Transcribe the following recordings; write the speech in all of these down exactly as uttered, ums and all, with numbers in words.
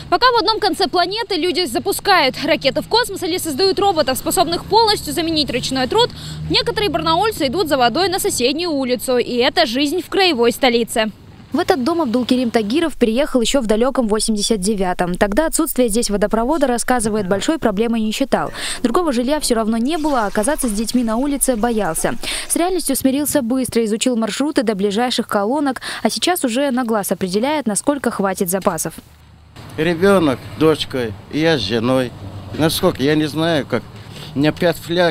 Пока в одном конце планеты люди запускают ракеты в космос или создают роботов, способных полностью заменить ручной труд, некоторые барнаульцы идут за водой на соседнюю улицу. И это жизнь в краевой столице. В этот дом Абдулкерим Тагиров переехал еще в далеком восемьдесят девятом. Тогда отсутствие здесь водопровода, рассказывает, большой проблемой не считал. Другого жилья все равно не было, а оказаться с детьми на улице боялся. С реальностью смирился быстро, изучил маршруты до ближайших колонок, а сейчас уже на глаз определяет, насколько хватит запасов. Ребенок, дочка, и я с женой. Насколько, я не знаю, как. У меня пять фляг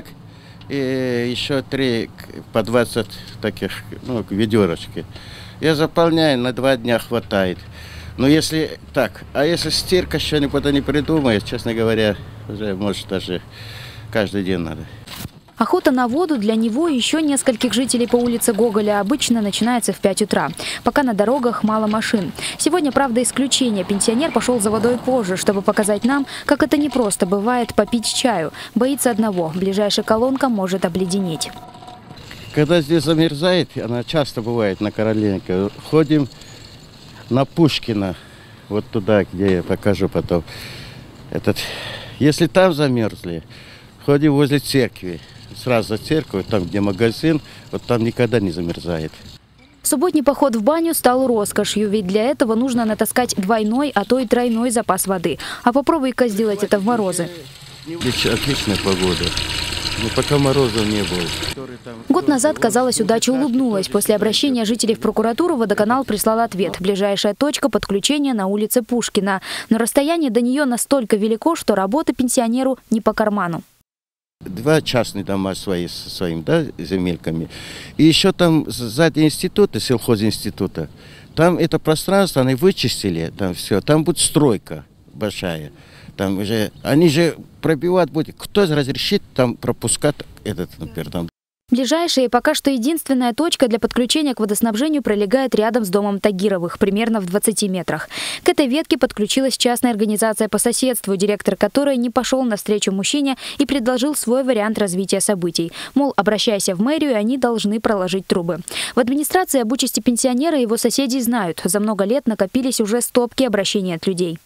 и еще три по двадцать таких, ну, ведерочки. Я заполняю, на два дня хватает. Но если так, а если стирка что-нибудь не придумает, честно говоря, уже может даже каждый день надо. Охота на воду для него и еще нескольких жителей по улице Гоголя обычно начинается в пять утра, пока на дорогах мало машин. Сегодня, правда, исключение. Пенсионер пошел за водой позже, чтобы показать нам, как это непросто бывает попить чаю. Боится одного – ближайшая колонка может обледенеть. Когда здесь замерзает, она часто бывает на Короленко, ходим на Пушкина, вот туда, где я покажу потом. Этот, если там замерзли, ходим возле церкви. Сразу за церковью, там, где магазин, вот там никогда не замерзает. Субботний поход в баню стал роскошью, ведь для этого нужно натаскать двойной, а то и тройной запас воды. А попробуй-ка сделать это в морозы. Отличная погода. Но пока морозов не было. Год назад, казалось, удача улыбнулась. После обращения жителей в прокуратуру водоканал прислал ответ. Ближайшая точка подключения на улице Пушкина. Но расстояние до нее настолько велико, что работа пенсионеру не по карману. Два частные дома свои со своими, да, земельками. И еще там сзади института, сельхозинститута, там это пространство, они вычистили, там все, там будет стройка большая. Там уже, они же пробивать будут. Кто разрешит там пропускать этот, например, там. Ближайшая и пока что единственная точка для подключения к водоснабжению пролегает рядом с домом Тагировых, примерно в двадцати метрах. К этой ветке подключилась частная организация по соседству, директор которой не пошел навстречу мужчине и предложил свой вариант развития событий. Мол, обращайся в мэрию, они должны проложить трубы. В администрации об участи пенсионера и его соседей знают. За много лет накопились уже стопки обращений от людей.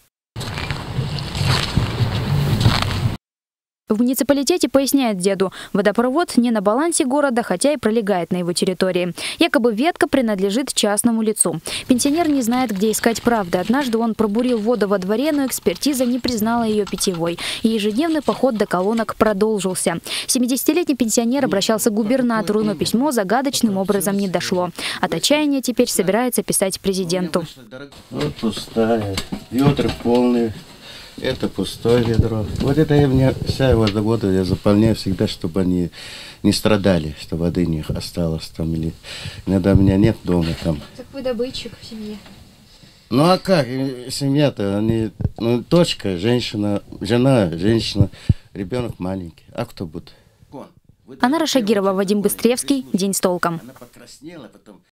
В муниципалитете поясняет деду, водопровод не на балансе города, хотя и пролегает на его территории. Якобы ветка принадлежит частному лицу. Пенсионер не знает, где искать правды. Однажды он пробурил воду во дворе, но экспертиза не признала ее питьевой. И ежедневный поход до колонок продолжился. семидесятилетний пенсионер обращался к губернатору, но письмо загадочным образом не дошло. От отчаяния теперь собирается писать президенту. Вот пустая, ведра полные. Это пустое ведро. Вот это я мне вся его воду я заполняю всегда, чтобы они не страдали, что воды не осталось там. Или иногда меня нет дома там. Так вы добытчик в семье. Ну а как? Семья-то, они, ну, дочка, женщина, жена, женщина, ребенок маленький. А кто будет? Анара Шагирова, Вадим Быстревский. День с толком.